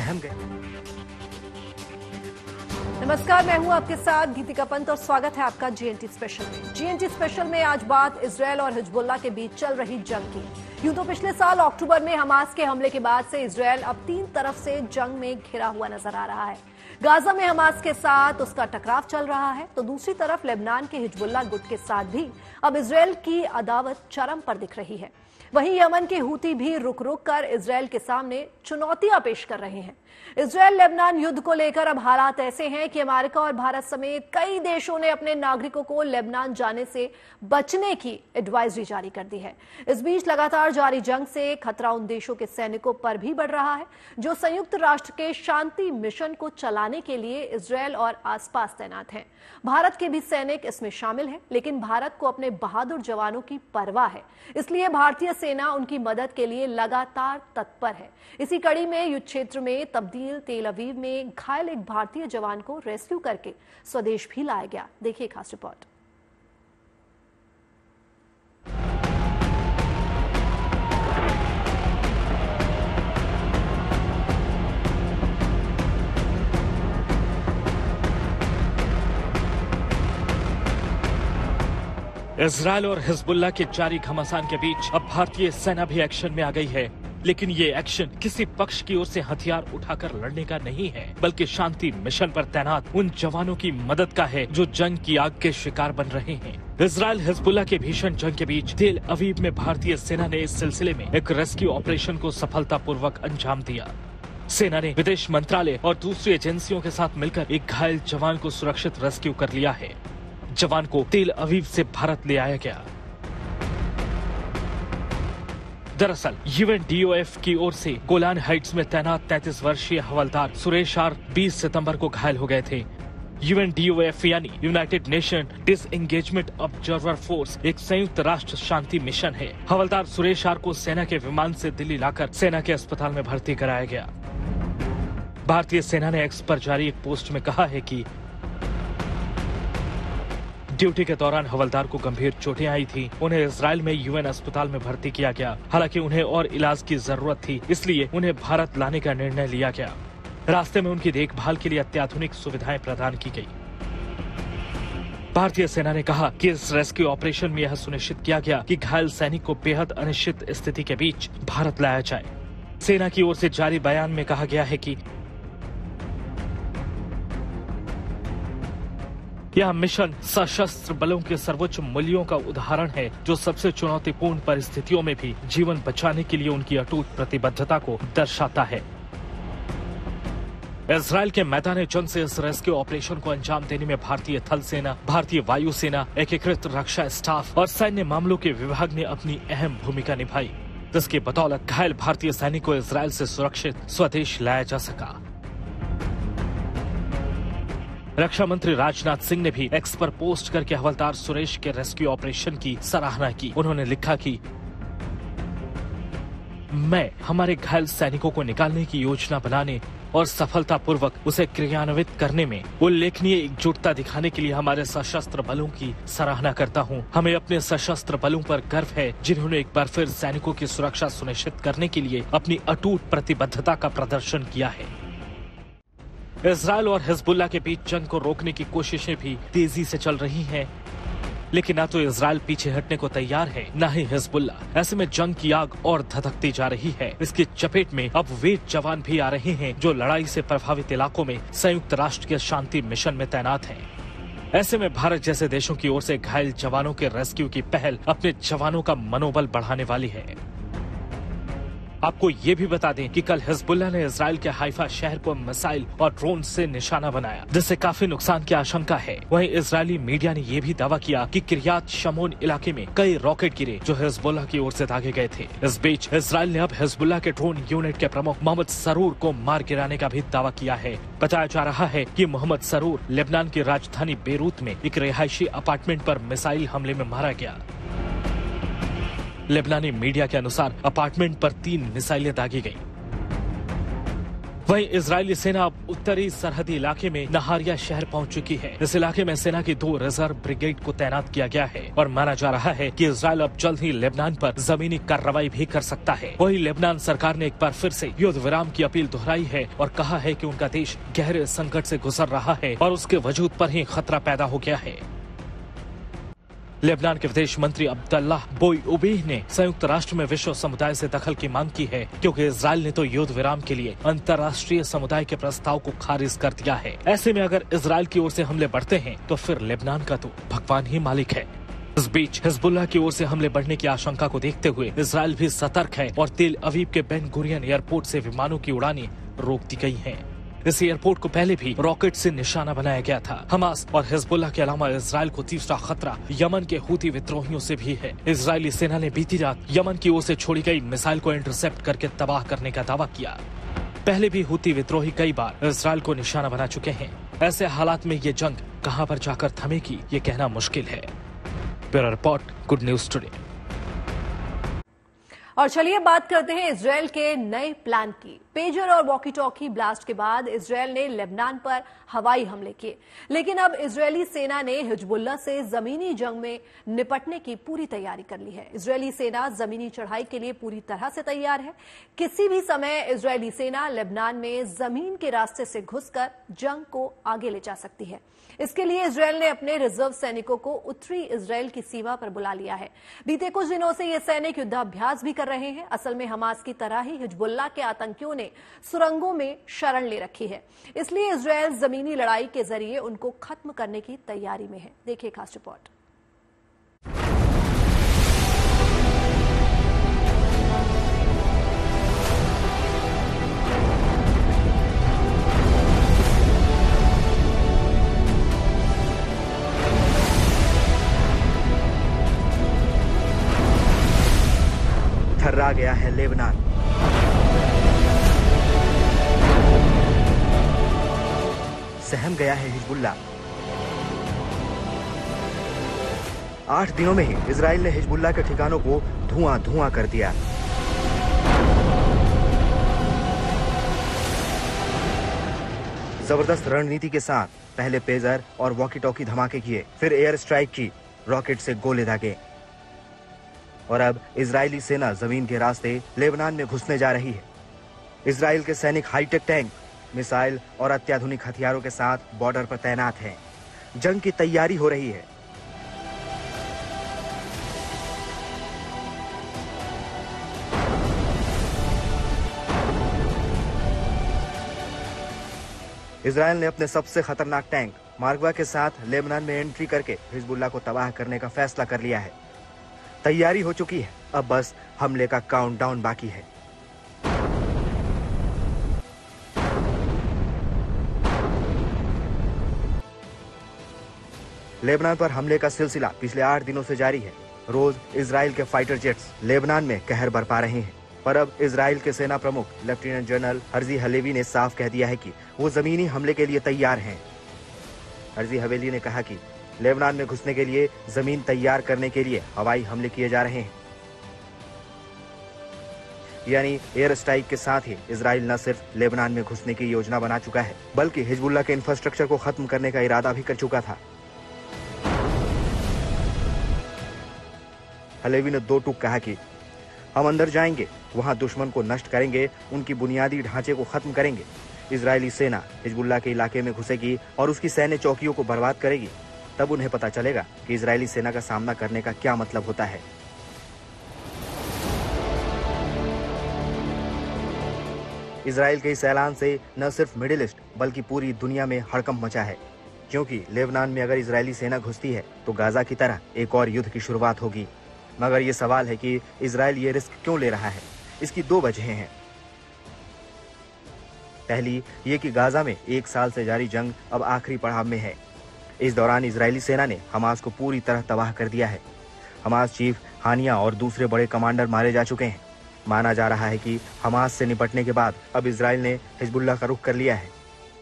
सहम गए। नमस्कार, मैं हूं आपके साथ गीतिका पंत और स्वागत है आपका जीएनटी स्पेशल में। जीएनटी स्पेशल में आज बात इजरायल और हिजबुल्लाह के बीच चल रही जंग की। यूं तो पिछले साल अक्टूबर में हमास के हमले के बाद से इजरायल अब 3 तरफ से जंग में घिरा हुआ नजर आ रहा है। गाजा में हमास के साथ उसका टकराव चल रहा है, तो दूसरी तरफ लेबनान के हिजबुल्लाह गुट के साथ भी अब इजरायल की अदावत चरम पर दिख रही है। वहीं यमन के हूती भी रुक रुक कर इजरायल के सामने चुनौतियां पेश कर रहे हैं। इजरायल लेबनान युद्ध को लेकर अब हालात ऐसे हैं कि अमेरिका और भारत समेत कई देशों ने अपने नागरिकों को लेबनान जाने से बचने की एडवाइजरी जारी कर दी है। इस बीच लगातार जारी जंग से खतरा उन देशों के सैनिकों पर भी बढ़ रहा है जो संयुक्त राष्ट्र के शांति मिशन को चलाने के लिए इजरायल और आसपास तैनात हैं। भारत के भी सैनिक इसमें शामिल हैं, लेकिन भारत को अपने बहादुर जवानों की परवाह है, इसलिए भारतीय सेना उनकी मदद के लिए लगातार तत्पर है। इसी कड़ी में युद्ध क्षेत्र में तब्दील तेल अवीव में घायल एक भारतीय जवान को रेस्क्यू करके स्वदेश भी लाया गया। देखिए खास रिपोर्ट। इजरायल और हिजबुल्लाह के जारी घमासान के बीच अब भारतीय सेना भी एक्शन में आ गई है, लेकिन ये एक्शन किसी पक्ष की ओर से हथियार उठाकर लड़ने का नहीं है, बल्कि शांति मिशन पर तैनात उन जवानों की मदद का है जो जंग की आग के शिकार बन रहे हैं। इजरायल हिजबुल्लाह के भीषण जंग के बीच तेल अवीव में भारतीय सेना ने इस सिलसिले में एक रेस्क्यू ऑपरेशन को सफलतापूर्वक अंजाम दिया। सेना ने विदेश मंत्रालय और दूसरी एजेंसियों के साथ मिलकर एक घायल जवान को सुरक्षित रेस्क्यू कर लिया है। जवान को तेल अवीव से भारत ले आया गया। दरअसल यूएनडीओएफ की ओर से गोलान हाइट्स में तैनात 33 वर्षीय हवलदार सुरेश आर 20 सितंबर को घायल हो गए थे। यूएनडीओएफ यानी United Nation disengagement observer force एक संयुक्त राष्ट्र शांति मिशन है। हवलदार सुरेश आर को सेना के विमान से दिल्ली लाकर सेना के अस्पताल में भर्ती कराया गया। भारतीय सेना ने एक्स पर जारी एक पोस्ट में कहा है कि ड्यूटी के दौरान हवलदार को गंभीर चोटें आई थी। उन्हें इजरायल में यूएन अस्पताल में भर्ती किया गया। हालांकि उन्हें और इलाज की जरूरत थी, इसलिए उन्हें भारत लाने का निर्णय लिया गया। रास्ते में उनकी देखभाल के लिए अत्याधुनिक सुविधाएं प्रदान की गई। भारतीय सेना ने कहा कि इस रेस्क्यू ऑपरेशन में यह सुनिश्चित किया गया कि घायल सैनिक को बेहद अनिश्चित स्थिति के बीच भारत लाया जाए। सेना की ओर से जारी बयान में कहा गया है कि यह मिशन सशस्त्र बलों के सर्वोच्च मूल्यों का उदाहरण है, जो सबसे चुनौतीपूर्ण परिस्थितियों में भी जीवन बचाने के लिए उनकी अटूट प्रतिबद्धता को दर्शाता है। इजरायल के मैदान जंग से इस रेस्क्यू ऑपरेशन को अंजाम देने में भारतीय थल सेना, भारतीय वायु सेना, एकीकृत रक्षा स्टाफ और सैन्य मामलों के विभाग ने अपनी अहम भूमिका निभाई, जिसकी बदौलत घायल भारतीय सैनिक को इजरायल से सुरक्षित स्वदेश लाया जा सका। रक्षा मंत्री राजनाथ सिंह ने भी एक्स पर पोस्ट करके हवलदार सुरेश के रेस्क्यू ऑपरेशन की सराहना की। उन्होंने लिखा कि मैं हमारे घायल सैनिकों को निकालने की योजना बनाने और सफलतापूर्वक उसे क्रियान्वित करने में उल्लेखनीय एकजुटता दिखाने के लिए हमारे सशस्त्र बलों की सराहना करता हूं। हमें अपने सशस्त्र बलों पर गर्व है, जिन्होंने एक बार फिर सैनिकों की सुरक्षा सुनिश्चित करने के लिए अपनी अटूट प्रतिबद्धता का प्रदर्शन किया है। इजरायल और हिजबुल्लाह के बीच जंग को रोकने की कोशिशें भी तेजी से चल रही हैं, लेकिन न तो इजरायल पीछे हटने को तैयार है, न ही हिजबुल्लाह। ऐसे में जंग की आग और धधकती जा रही है। इसकी चपेट में अब वे जवान भी आ रहे हैं जो लड़ाई से प्रभावित इलाकों में संयुक्त राष्ट्र के शांति मिशन में तैनात हैं। ऐसे में भारत जैसे देशों की ओर से घायल जवानों के रेस्क्यू की पहल अपने जवानों का मनोबल बढ़ाने वाली है। आपको ये भी बता दें कि कल हिजबुल्लाह ने इजरायल के हाइफा शहर को मिसाइल और ड्रोन से निशाना बनाया, जिससे काफी नुकसान की आशंका है। वहीं इजरायली मीडिया ने यह भी दावा किया कि किरियात शमोन इलाके में कई रॉकेट गिरे जो हिजबुल्लाह की ओर से दागे गए थे। इस बीच इजरायल ने अब हिजबुल्लाह के ड्रोन यूनिट के प्रमुख मोहम्मद सरूर को मार गिराने का भी दावा किया है। बताया जा रहा है कि मोहम्मद सरूर लेबनान की राजधानी बेरूत में एक रिहायशी अपार्टमेंट पर मिसाइल हमले में मारा गया। लेबनानी मीडिया के अनुसार अपार्टमेंट पर 3 मिसाइलें दागी गईं। वहीं इजरायली सेना अब उत्तरी सरहदी इलाके में नहारिया शहर पहुंच चुकी है। इस इलाके में सेना की 2 रिजर्व ब्रिगेड को तैनात किया गया है और माना जा रहा है कि इजरायल अब जल्द ही लेबनान पर जमीनी कार्रवाई भी कर सकता है। वहीं लेबनान सरकार ने एक बार फिर से युद्ध विराम की अपील दोहराई है और कहा है कि उनका देश गहरे संकट से गुजर रहा है और उसके वजूद पर ही खतरा पैदा हो गया है। लेबनान के विदेश मंत्री अब्दुल्लाह बोई-उबीह ने संयुक्त राष्ट्र में विश्व समुदाय से दखल की मांग की है, क्योंकि इजरायल ने तो युद्ध विराम के लिए अंतर्राष्ट्रीय समुदाय के प्रस्ताव को खारिज कर दिया है। ऐसे में अगर इजरायल की ओर से हमले बढ़ते हैं तो फिर लेबनान का तो भगवान ही मालिक है। इस बीच हिजबुल्लाह की ओर से हमले बढ़ने की आशंका को देखते हुए इजरायल भी सतर्क है और तेल अवीव के बेन गुरियन एयरपोर्ट से विमानों की उड़ानें रोक दी गई हैं। इस एयरपोर्ट को पहले भी रॉकेट से निशाना बनाया गया था। हमास और हिजबुल्लाह के अलावा इजरायल को तीसरा खतरा यमन के हूती विद्रोहियों से भी है। इजरायली सेना ने बीती रात यमन की ओर से छोड़ी गई मिसाइल को इंटरसेप्ट करके तबाह करने का दावा किया। पहले भी हूती विद्रोही कई बार इजरायल को निशाना बना चुके हैं। ऐसे हालात में ये जंग कहां पर जाकर थमेगी ये कहना मुश्किल है। Bureau report, good news today. और चलिए बात करते हैं इजरायल के नए प्लान की। पेजर और वॉकी टॉकी ब्लास्ट के बाद इजरायल ने लेबनान पर हवाई हमले किए, लेकिन अब इजरायली सेना ने हिजबुल्लाह से जमीनी जंग में निपटने की पूरी तैयारी कर ली है। इजरायली सेना जमीनी चढ़ाई के लिए पूरी तरह से तैयार है। किसी भी समय इजरायली सेना लेबनान में जमीन के रास्ते से घुसकर जंग को आगे ले जा सकती है। इसके लिए इजरायल ने अपने रिजर्व सैनिकों को उत्तरी इजरायल की सीमा पर बुला लिया है। बीते कुछ दिनों से ये सैनिक युद्धाभ्यास भी कर रहे हैं। असल में हमास की तरह ही हिजबुल्लाह के आतंकियों ने सुरंगों में शरण ले रखी है, इसलिए इजरायल जमीनी लड़ाई के जरिए उनको खत्म करने की तैयारी में है। देखिए खास रिपोर्ट। थर्रा गया है लेबनान। सहम गया है हिजबुल्लाह। 8 दिनों में ही इजराइल ने हिजबुल्लाह के ठिकानों को धुआं धुआं कर दिया। जबरदस्त रणनीति के साथ पहले पेजर और वॉकी टॉकी धमाके किए, फिर एयर स्ट्राइक की, रॉकेट से गोले दागे और अब इजरायली सेना जमीन के रास्ते लेबनान में घुसने जा रही है। इजराइल के सैनिक हाईटेक टैंक, मिसाइल और अत्याधुनिक हथियारों के साथ बॉर्डर पर तैनात हैं। जंग की तैयारी हो रही है। इजराइल ने अपने सबसे खतरनाक टैंक मार्गवा के साथ लेबनान में एंट्री करके हिजबुल्लाह को तबाह करने का फैसला कर लिया है। तैयारी हो चुकी है, अब बस हमले का काउंटडाउन बाकी है। लेबनान पर हमले का सिलसिला पिछले 8 दिनों से जारी है। रोज इजराइल के फाइटर जेट्स लेबनान में कहर बरपा रहे हैं, पर अब इजराइल के सेना प्रमुख लेफ्टिनेंट जनरल हर्जी हलेवी ने साफ कह दिया है कि वो जमीनी हमले के लिए तैयार हैं। हर्जी हवेली ने कहा कि लेबनान में घुसने के लिए जमीन तैयार करने के लिए हवाई हमले किए जा रहे हैं। यानी एयर स्ट्राइक के साथ ही इजराइल न सिर्फ लेबनान में घुसने की योजना बना चुका है, बल्कि हिजबुल्लाह के इंफ्रास्ट्रक्चर को खत्म करने का इरादा भी कर चुका था। हलेवी ने 2 टूक कहा कि हम अंदर जाएंगे, वहां दुश्मन को नष्ट करेंगे, उनकी बुनियादी ढांचे को खत्म करेंगे। इजरायली सेना हिजबुल्लाह के इलाके में घुसेगी और उसकी सैन्य चौकियों को बर्बाद करेगी। तब उन्हें पता चलेगा कि इजरायली सेना का सामना करने का क्या मतलब होता है। इजराइल के इस ऐलान से न सिर्फ मिडिल ईस्ट बल्कि पूरी दुनिया में हड़कंप मचा है, क्योंकि लेबनान में अगर इजरायली सेना घुसती है तो गाजा की तरह एक और युद्ध की शुरुआत होगी। मगर ये सवाल है कि इजराइल ये रिस्क क्यों ले रहा है। इसकी 2 वजहें हैं। पहली ये कि गाजा में 1 साल से जारी जंग अब आखिरी पड़ाव में है। इस दौरान इजरायली सेना ने हमास को पूरी तरह तबाह कर दिया है। हमास चीफ हानिया और दूसरे बड़े कमांडर मारे जा चुके हैं। माना जा रहा है कि हमास से निपटने के बाद अब इजराइल ने हिजबुल्लाह का रुख कर लिया है।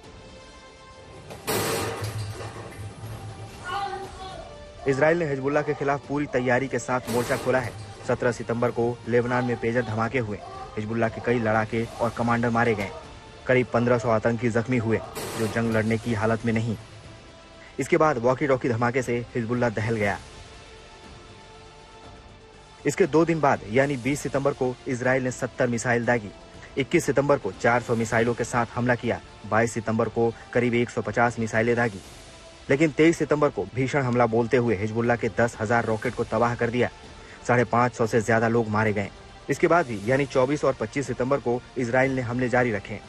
इजराइल ने हिजबुल्लाह के खिलाफ पूरी तैयारी के साथ मोर्चा खोला है। 17 सितंबर को लेबनान में पेजर धमाके हुए, हिजबुल्लाह के कई लड़ाके और कमांडर मारे गए। करीब 1500 आतंकी जख्मी हुए जो जंग लड़ने की हालत में नहीं। इसके बाद वॉकी टॉकी धमाके से हिजबुल्लाह दहल गया। इसके 2 दिन बाद यानी 20 सितंबर को इजराइल ने 70 मिसाइल दागी। 21 सितंबर को 400 मिसाइलों के साथ हमला किया। 22 सितंबर को करीब 150 मिसाइलें दागी। लेकिन 23 सितंबर को भीषण हमला बोलते हुए हिजबुल्लाह के 10,000 रॉकेट को तबाह कर दिया। 550 से ज्यादा लोग मारे गए। इसके बाद भी यानी 24 और 25 सितंबर को इजराइल ने हमले जारी रखे।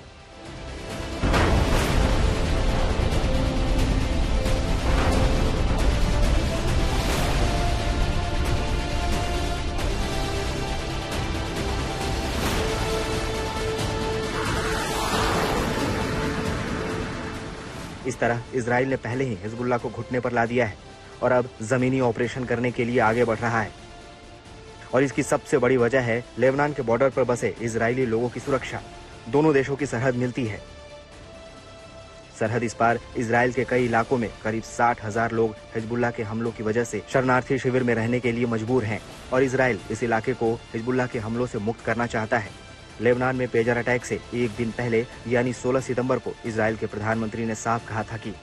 इस तरह इजराइल ने पहले ही हिजबुल्लाह को घुटने पर ला दिया है और अब जमीनी ऑपरेशन करने के लिए आगे बढ़ रहा है। और इसकी सबसे बड़ी वजह है लेबनान के बॉर्डर पर बसे इजरायली लोगों की सुरक्षा। दोनों देशों की सरहद मिलती है। सरहद इस पार इजराइल के कई इलाकों में करीब 60,000 लोग हिजबुल्लाह के हमलों की वजह से शरणार्थी शिविर में रहने के लिए मजबूर हैं और इजराइल इस इलाके को हिजबुल्लाह के हमलों से मुक्त करना चाहता है। लेबनान में पेजर अटैक से एक दिन पहले यानी 16 सितंबर को इजराइल के प्रधानमंत्री ने साफ कहा था कि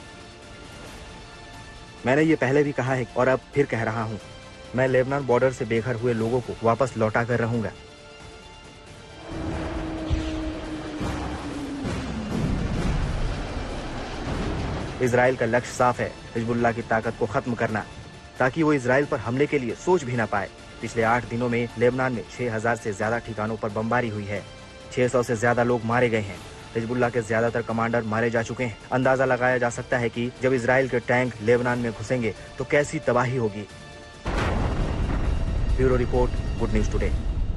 मैंने ये पहले भी कहा है और अब फिर कह रहा हूं, मैं लेबनान बॉर्डर से बेघर हुए लोगों को वापस लौटा कर रहूंगा। इजराइल का लक्ष्य साफ है, हिजबुल्लाह की ताकत को खत्म करना, ताकि वो इजराइल पर हमले के लिए सोच भी ना पाए। पिछले 8 दिनों में लेबनान में 6000 से ज्यादा ठिकानों पर बमबारी हुई है। 600 से ज्यादा लोग मारे गए हैं। हिजबुल्लाह के ज्यादातर कमांडर मारे जा चुके हैं। अंदाजा लगाया जा सकता है कि जब इजराइल के टैंक लेबनान में घुसेंगे तो कैसी तबाही होगी। Bureau report, good news today.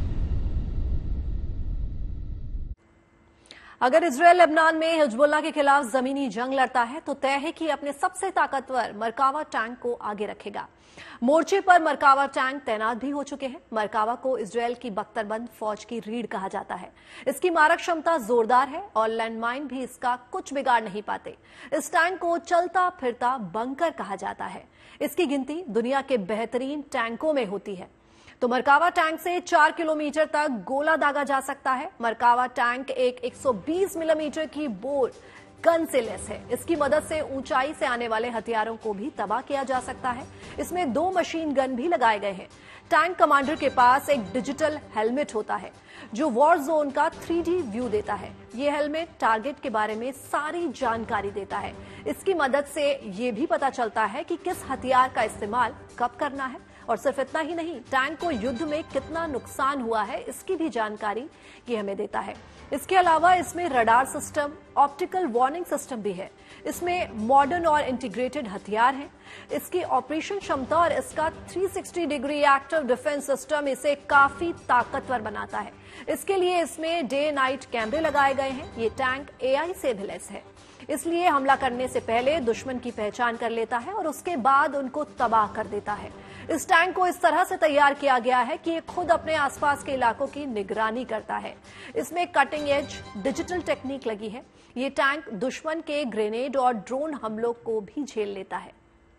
अगर इजराइल लेबनान में हिजबुल्लाह के खिलाफ जमीनी जंग लड़ता है तो तय है कि अपने सबसे ताकतवर मरकावा टैंक को आगे रखेगा। मोर्चे पर मरकावा टैंक तैनात भी हो चुके हैं। मरकावा को इजराइल की बख्तरबंद फौज की रीढ़ कहा जाता है। इसकी मारक क्षमता जोरदार है और लैंडमाइन भी इसका कुछ बिगाड़ नहीं पाते। इस टैंक को चलता फिरता बंकर कहा जाता है। इसकी गिनती दुनिया के बेहतरीन टैंकों में होती है। तो मरकावा टैंक से 4 किलोमीटर तक गोला दागा जा सकता है। मरकावा टैंक एक 120 मिलीमीटर की बोर गन से लैस है। इसकी मदद से ऊंचाई से आने वाले हथियारों को भी तबाह किया जा सकता है। इसमें 2 मशीन गन भी लगाए गए हैं। टैंक कमांडर के पास एक डिजिटल हेलमेट होता है जो वॉर जोन का 3D व्यू देता है। ये हेलमेट टारगेट के बारे में सारी जानकारी देता है। इसकी मदद से ये भी पता चलता है कि किस हथियार का इस्तेमाल कब करना है। और सिर्फ इतना ही नहीं, टैंक को युद्ध में कितना नुकसान हुआ है इसकी भी जानकारी ये हमें देता है। इसके अलावा इसमें radar system, optical warning system भी है। इसमें मॉडर्न और इंटीग्रेटेड हथियार हैं। इसकी ऑपरेशन क्षमता और इसका 360 डिग्री एक्टिव डिफेंस सिस्टम इसे काफी ताकतवर बनाता है। इसके लिए इसमें डे नाइट कैमरे लगाए गए हैं। ये टैंक AI से भी लैस है, इसलिए हमला करने से पहले दुश्मन की पहचान कर लेता है और उसके बाद उनको तबाह कर देता है। इस टैंक को इस तरह से तैयार किया गया है कि ये खुद अपने आसपास के इलाकों की निगरानी करता है। इसमें कटिंग एज डिजिटल टेक्निक लगी है। ये टैंक दुश्मन के ग्रेनेड और ड्रोन हमलों को भी झेल लेता है।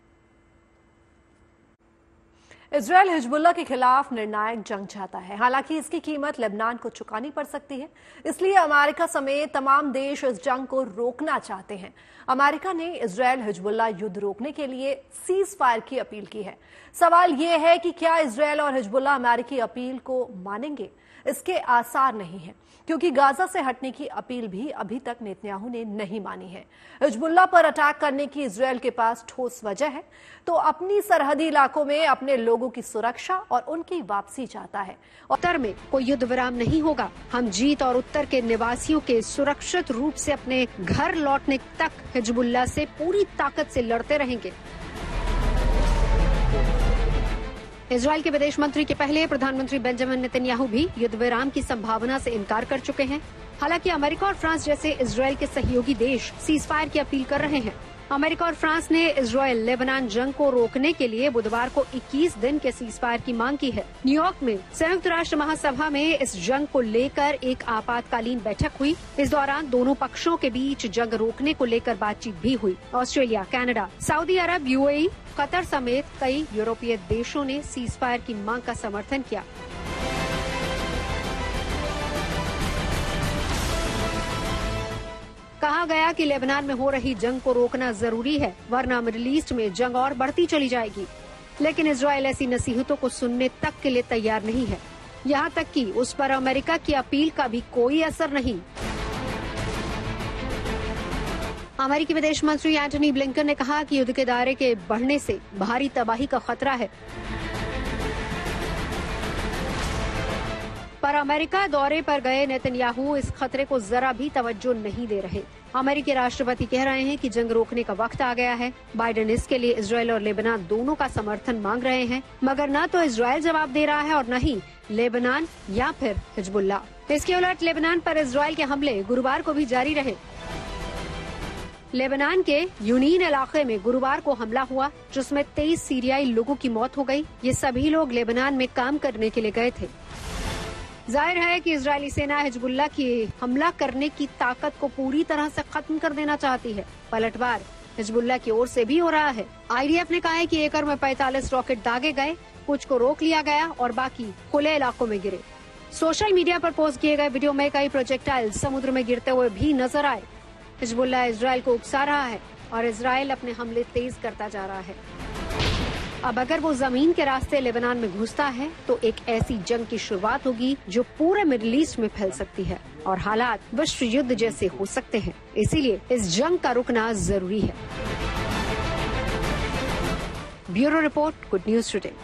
इजराइल हिजबुल्लाह के खिलाफ निर्णायक जंग चाहता है। हालांकि इसकी कीमत लेबनान को चुकानी पड़ सकती है। इसलिए अमेरिका समेत तमाम देश इस जंग को रोकना चाहते हैं। अमेरिका ने इजराइल हिजबुल्लाह युद्ध रोकने के लिए सीज फायर की अपील की है। सवाल यह है कि क्या इजराइल और हिजबुल्लाह अमेरिकी अपील को मानेंगे? इसके आसार नहीं है, क्योंकि गाजा से हटने की अपील भी अभी तक नेतन्याहू ने नहीं मानी है। हिजबुल्लाह पर अटैक करने की इजराइल के पास ठोस वजह है, तो अपनी सरहदी इलाकों में अपने लोगों की सुरक्षा और उनकी वापसी चाहता है। उत्तर में कोई युद्ध विराम नहीं होगा। हम जीत और उत्तर के निवासियों के सुरक्षित रूप से अपने घर लौटने तक हिजबुल्लाह से पूरी ताकत से लड़ते रहेंगे। इजराइल के विदेश मंत्री के पहले प्रधानमंत्री बेंजामिन नेतन्याहू भी युद्ध विराम की संभावना से इनकार कर चुके हैं। हालांकि अमेरिका और फ्रांस जैसे इजराइल के सहयोगी देश सीज फायर की अपील कर रहे हैं। अमेरिका और फ्रांस ने इजराइल लेबनान जंग को रोकने के लिए बुधवार को 21 दिन के सीज फायर की मांग की है। न्यूयॉर्क में संयुक्त राष्ट्र महासभा में इस जंग को लेकर एक आपातकालीन बैठक हुई। इस दौरान दोनों पक्षों के बीच जंग रोकने को लेकर बातचीत भी हुई। Australia, Canada, Saudi Arabia, UAE, Qatar समेत कई यूरोपीय देशों ने सीज फायर की मांग का समर्थन किया। कहा गया कि लेबनान में हो रही जंग को रोकना जरूरी है, वरना मिडिल ईस्ट में जंग और बढ़ती चली जाएगी। लेकिन इजराइल ऐसी नसीहतों को सुनने तक के लिए तैयार नहीं है। यहाँ तक कि उस पर अमेरिका की अपील का भी कोई असर नहीं। अमेरिकी विदेश मंत्री एंटनी ब्लिंकन ने कहा कि युद्ध के दायरे के बढ़ने से भारी तबाही का खतरा है, पर अमेरिका दौरे पर गए नेतन्याहू इस खतरे को जरा भी तवज्जो नहीं दे रहे। अमेरिकी राष्ट्रपति कह रहे हैं कि जंग रोकने का वक्त आ गया है। बाइडेन इसके लिए इजराइल और लेबनान दोनों का समर्थन मांग रहे हैं, मगर न तो इजराइल जवाब दे रहा है और न ही लेबनान या फिर हिजबुल्ला। इसके उलट लेबनान पर इजराइल के हमले गुरुवार को भी जारी रहे। लेबनान के यूनीन इलाके में गुरुवार को हमला हुआ, जिसमें 23 सीरियाई लोगों की मौत हो गई। ये सभी लोग लेबनान में काम करने के लिए गए थे। जाहिर है कि इजरायली सेना हिजबुल्ला की हमला करने की ताकत को पूरी तरह से खत्म कर देना चाहती है। पलटवार हिजबुल्ला की ओर से भी हो रहा है। आईडीएफ ने कहा है कि एकड़ में 45 रॉकेट दागे गए, कुछ को रोक लिया गया और बाकी खुले इलाकों में गिरे। सोशल मीडिया पर पोस्ट किए गए वीडियो में कई प्रोजेक्टाइल समुद्र में गिरते हुए भी नजर आए। हिजबुल्ला इजराइल को उकसा रहा है और इजराइल अपने हमले तेज करता जा रहा है। अब अगर वो जमीन के रास्ते लेबनान में घुसता है तो एक ऐसी जंग की शुरुआत होगी जो पूरे मिडिल ईस्ट में फैल सकती है और हालात विश्व युद्ध जैसे हो सकते हैं। इसीलिए इस जंग का रुकना जरूरी है। Bureau report, good news today.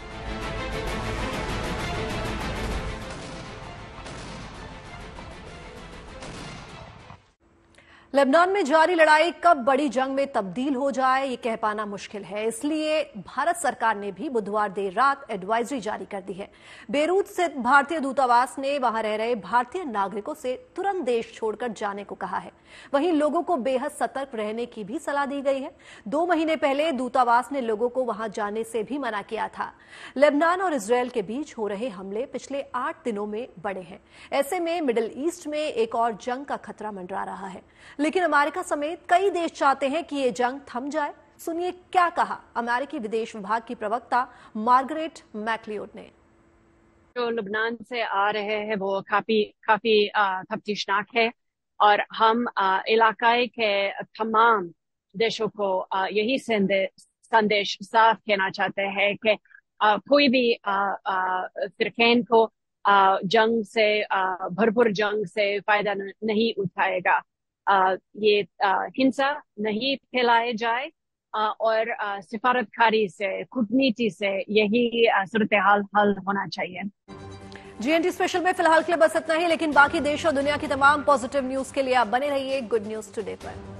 Lebanon में जारी लड़ाई कब बड़ी जंग में तब्दील हो जाए ये कह पाना मुश्किल है। इसलिए भारत सरकार ने भी बुधवार देर रात एडवाइजरी जारी कर दी है। बेरूत स्थित भारतीय दूतावास ने वहां रह रहे भारतीय नागरिकों से तुरंत देश छोड़कर जाने को कहा है। वहीं लोगों को बेहद सतर्क रहने की भी सलाह दी गई है। 2 महीने पहले दूतावास ने लोगों को वहां जाने से भी मना किया था। लेबनान और इजरायल के बीच हो रहे हमले पिछले 8 दिनों में बढ़े हैं। ऐसे में मिडिल ईस्ट में एक और जंग का खतरा मंडरा रहा है, लेकिन अमेरिका समेत कई देश चाहते हैं कि ये जंग थम जाए। सुनिए क्या कहा अमेरिकी विदेश विभाग की प्रवक्ता मार्गरेट मैक्लियोड ने। जो लेबनान से आ रहे हैं वो काफी तफ्तीशनाक है और हम इलाकाई के तमाम देशों को यही संदेश साफ कहना चाहते हैं कि कोई भी फिरकैन को जंग से भरपूर जंग से फायदा नहीं उठाएगा। ये हिंसा नहीं फैलाए जाए और सिफारतकारी से, कूटनीति से यही सूरत हाल हल होना चाहिए। जीएनटी स्पेशल में फिलहाल के लिए बस इतना ही, लेकिन बाकी देश और दुनिया की तमाम पॉजिटिव न्यूज के लिए आप बने रहिए गुड न्यूज टुडे पर।